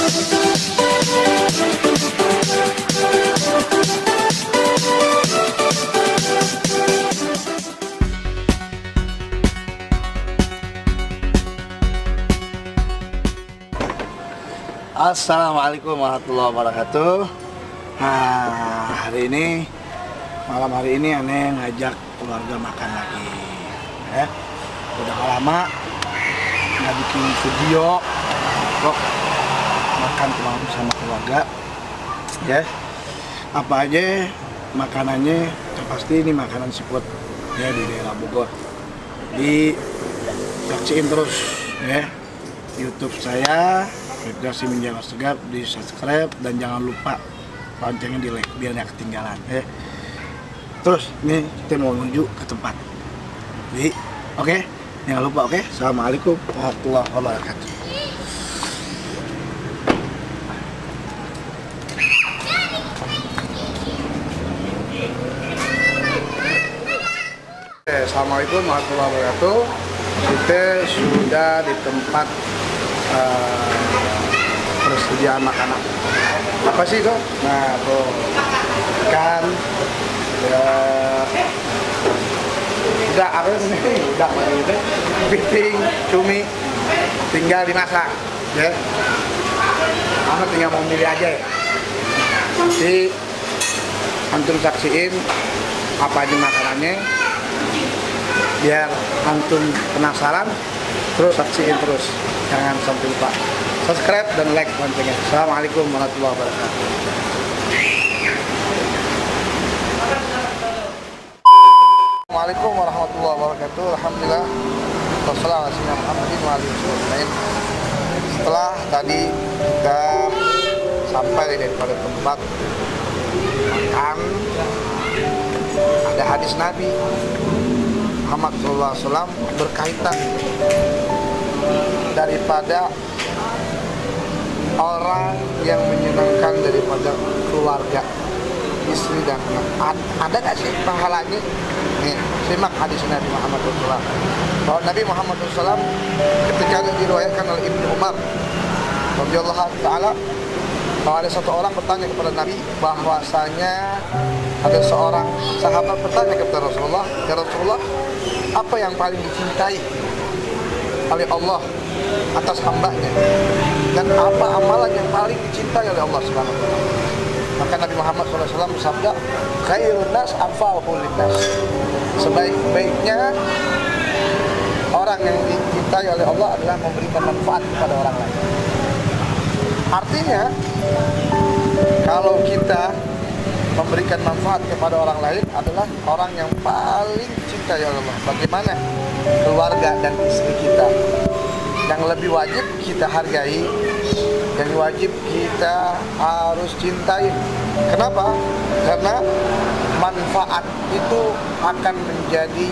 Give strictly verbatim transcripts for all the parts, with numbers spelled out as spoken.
Assalamualaikum warahmatullahi wabarakatuh. Nah, hari ini malam hari ini aneh ngajak keluarga makan lagi. Ya, udah lama nggak bikin video kok makan malam sama keluarga. Ya, apa aja makanannya? Yang pasti ini makanan seafood ya di daerah Bogor. Di saksiin terus ya YouTube saya. Rekomendasi Menjaga Segar, di subscribe dan jangan lupa loncengnya di like biar nggak ketinggalan ya. Terus nih kita mau menuju ke tempat. Jadi oke, okay? Jangan lupa oke. Okay? Assalamualaikum warahmatullahi wabarakatuh. Assalamualaikum warahmatullahi wabarakatuh. Kita sudah di tempat uh, persediaan makanan. Apa sih itu? Nah tuh ikan, ya, udah apa nih? Udah ini, piting, cumi, tinggal dimasak, ya. Kamu tinggal mau milih aja ya. Nanti antum saksiin apa aja makanannya, biar antum penasaran. Terus saksiin terus, jangan sampai lupa subscribe dan like loncengnya. Assalamualaikum warahmatullahi wabarakatuh. Assalamualaikum warahmatullahi wabarakatuh. Alhamdulillah. Wassalamualaikum warahmatullahi wabarakatuh. Setelah tadi kita sampai daripada tempat makan, ada hadis Nabi Muhammad shallallahu alaihi wasallam berkaitan daripada orang yang menyenangkan daripada keluarga, istri dan anak. Ada nggak sih pahalanya? Nih, simak hadis Nabi Muhammad shallallahu alaihi wasallam. Bahwa Nabi Muhammad shallallahu alaihi wasallam ketika diriwayatkan oleh Ibnu Umar radhiyallahu taala, bahwa ada satu orang bertanya kepada Nabi, bahwasanya ada seorang sahabat bertanya kepada Rasulullah, ya Rasulullah, apa yang paling dicintai oleh Allah atas hambanya, dan apa amalan yang paling dicintai oleh Allah Subhanahu wa taala? Maka Nabi Muhammad shallallahu alaihi wasallam bersabda, khairun nas anfa'uhum linnas. Sebaik-baiknya orang yang dicintai oleh Allah adalah memberikan manfaat kepada orang lain. Artinya, kalau kita memberikan manfaat kepada orang lain adalah orang yang paling dicintai oleh Allah. Bagaimana keluarga dan istri kita yang lebih wajib kita hargai, yang wajib kita harus cintai. Kenapa? Karena manfaat itu akan menjadi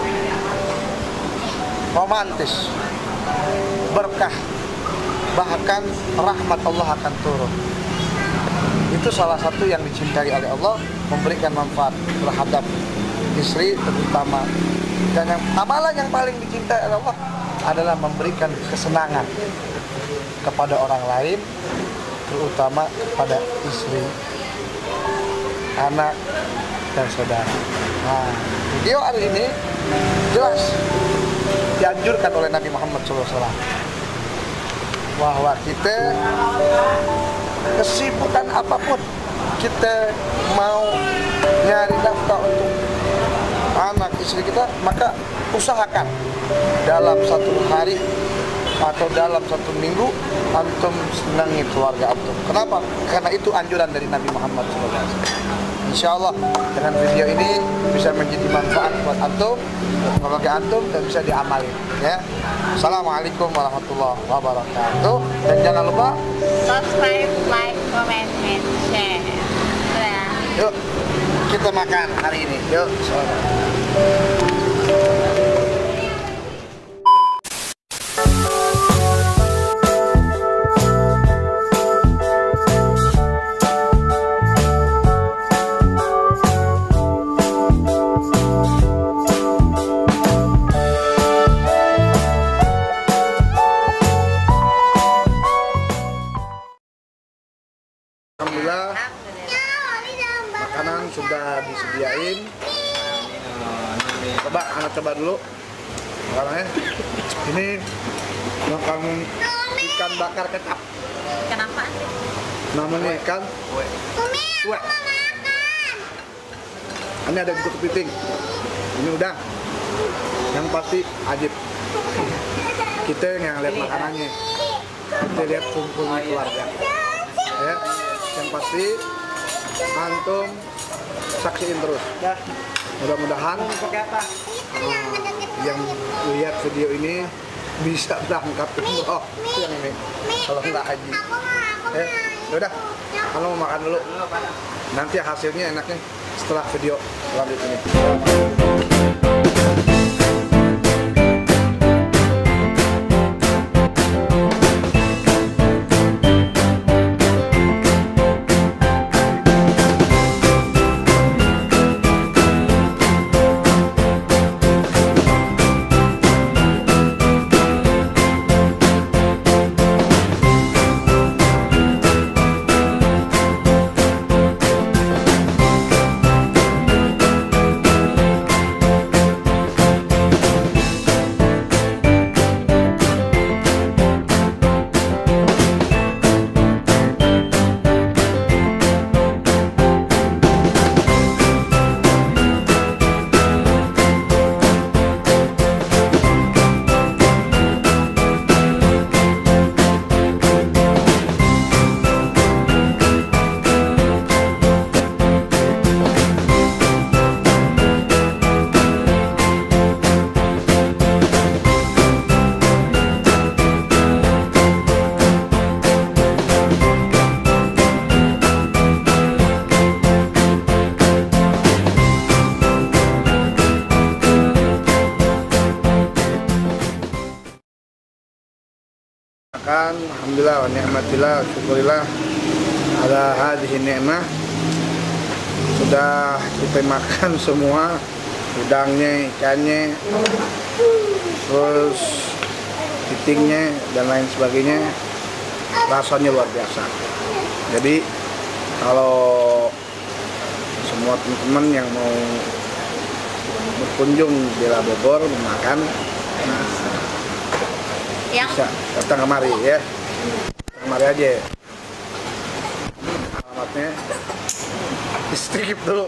romantis, berkah, bahkan rahmat Allah akan turun. Itu salah satu yang dicintai oleh Allah, memberikan manfaat terhadap istri terutama. Dan yang amalan yang paling dicintai oleh Allah adalah memberikan kesenangan kepada orang lain, terutama kepada istri, anak, dan saudara. Nah, video hari ini jelas dianjurkan oleh Nabi Muhammad shallallahu alaihi wasallam bahwa kita kesibukan apapun, kita mau nyari nafkah untuk anak istri kita, maka usahakan dalam satu hari atau dalam satu minggu antum senangi keluarga antum. Kenapa? Karena itu anjuran dari Nabi Muhammad shallallahu alaihi wasallam. Insya Allah dengan video ini bisa menjadi manfaat buat antum, keluarga antum, dan bisa diamalin. Ya. Assalamualaikum warahmatullahi wabarakatuh. Dan jangan lupa subscribe, like, comment, and share. Dadah. Yuk kita makan hari ini. Yuk. Alhamdulillah makanan sudah disediain. Coba anak coba dulu makanannya. Ini makan ikan bakar kecap. Kenapa? Namanya ikan kue. Ini ada juga kepiting. Ini udang. Yang pasti ajib. Kita yang lihat makanannya. Kita lihat kumpulnya keluarga. Ya, yang pasti antum saksiin terus. Mudah-mudahan uh, yang lihat video ini bisa berangkat umroh yang ini. Kalau nggak haji. Ya, udah. Kalau mau makan dulu. Nanti hasilnya enaknya setelah video lanjut ini. Makan, alhamdulillah wa ni'matillah, syukurillah ala hadhihi ni'mah. Sudah kita makan semua, udangnya, ikannya, terus kepitingnya dan lain sebagainya. Rasanya luar biasa. Jadi kalau semua teman-teman yang mau berkunjung di La Bogor makan, Yang bisa datang kemari ya, kemari aja. Alamatnya di skip dulu.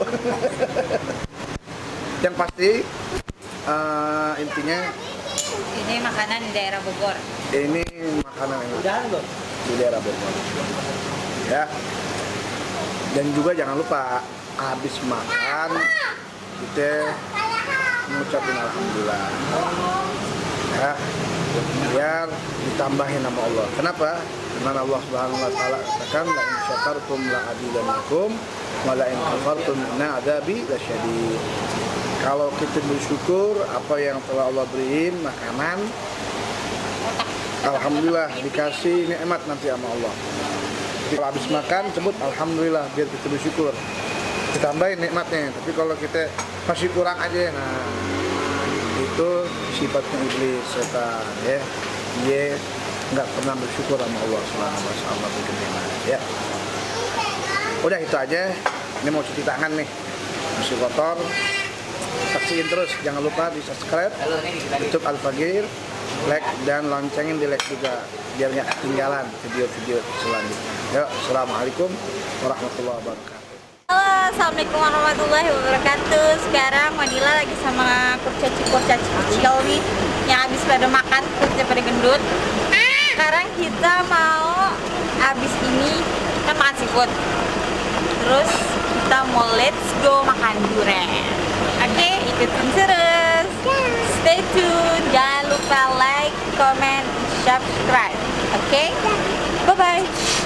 Yang pasti uh, intinya ini makanan di daerah Bogor. ini makanan yang di daerah Bogor ya. Dan juga jangan lupa habis makan kita mengucapkan alhamdulillah ya, biar ditambahin nama Allah. Kenapa? Karena Allah Subhanahu wa taala katakan la in syakartum la azidannakum wa la in kafartum inna adzabi lasyadid. Kalau kita bersyukur apa yang telah Allah beriin makanan, alhamdulillah dikasih nikmat nanti sama Allah. Kalau habis makan sebut alhamdulillah biar kita bersyukur. Ditambahin nikmatnya. Tapi kalau kita masih kurang aja, nah itu sifatnya iblis, setan ya. Dia nggak pernah bersyukur sama Allah Subhanahu wa taala bagaimana ya. Udah itu aja. Ini mau cuci tangan nih, masih kotor. Saksiin terus, jangan lupa di subscribe YouTube Al-Fagir, like dan loncengin di like juga biar nggak ketinggalan video-video selanjutnya. Yuk, assalamualaikum warahmatullahi wabarakatuh. Halo, assalamualaikum warahmatullahi wabarakatuh. Sekarang Madila lagi sama kurcaci-kurcaci kecil nih yang habis pada makan, terusnya pada gendut. Sekarang kita mau habis ini kan makan seafood. Terus kita mau let's go makan durian. Oke, ikutin terus. Stay tune. Jangan lupa like, comment, subscribe. Oke, bye bye.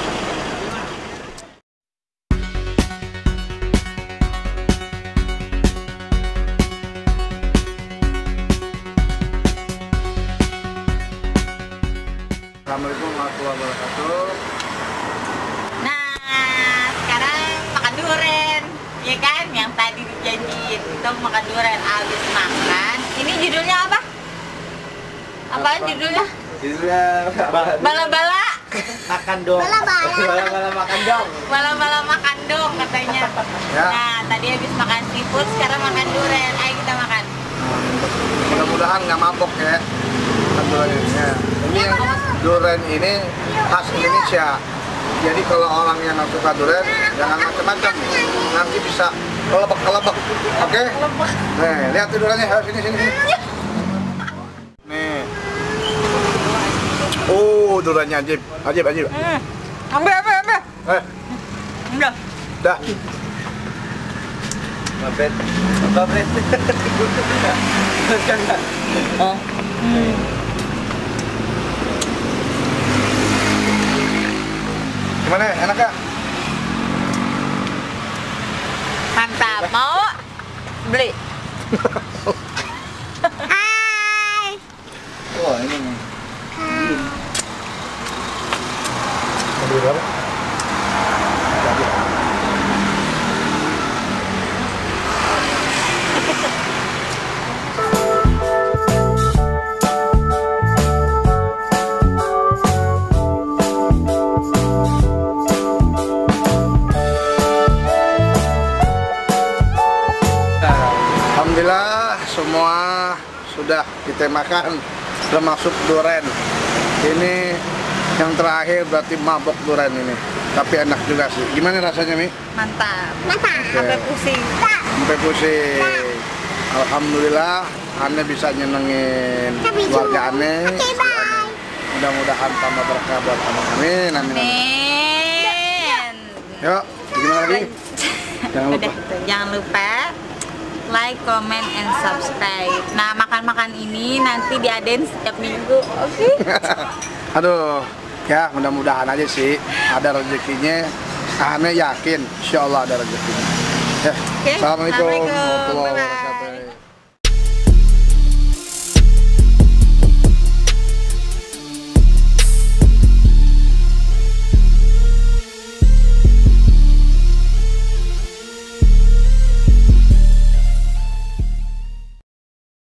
Assalamualaikum warahmatullahi wabarakatuh. Nah, sekarang makan durian, ya kan? Yang tadi dijanjiin kita mau makan durian. Abis makan, ini judulnya apa? Apa, Apa? judulnya? Judulnya Bala-bala Makan dong. Bala-bala makan dong. Malam-malam makan dong katanya. Ya. Nah, tadi habis makan seafood, sekarang makan durian. Ayo kita makan. Mudah-mudahan nggak mabok ya. Makan durian ini. Ya. Ini yang durian ini khas Indonesia. Jadi kalau orang yang nggak suka durian, jangan macam-macam. Nanti bisa kelebek-kelebek. Oke? Nih, lihat tuh duriannya. Ayo sini sini. sini. Nih. Oh, duriannya ajib. Ajib, ajib. Hmm. Ambil, ambil, ambil. Eh, Udah. dah. Mabet. Mabet. Oh. Hmm. Gimana? Enak gak? Mantap. Mau? Beli. Hai. Wah, ini nih. Beli berapa? Alhamdulillah semua sudah kita makan, termasuk durian. Ini yang terakhir berarti mabok durian ini. Tapi enak juga sih. Gimana rasanya, Mi? Mantap. Mantap. Oke. Sampai pusing. Sampai pusing. Alhamdulillah, Ane bisa nyenengin keluarga Ane. Mudah-mudahan tambah berkah buat Ane. Amin, amin, amin. Amin. Yuk, gimana lagi? Jangan lupa. Udah, tuh. Jangan lupa like, comment, and subscribe. Nah, makan-makan ini nanti diadain setiap minggu, oke? Aduh, ya mudah-mudahan aja sih ada rezekinya. Ane yakin, insya Allah ada rezekinya. Ya, Oke, Assalamualaikum Assalamualaikum. warahmatullahi Bye-bye. wabarakatuh.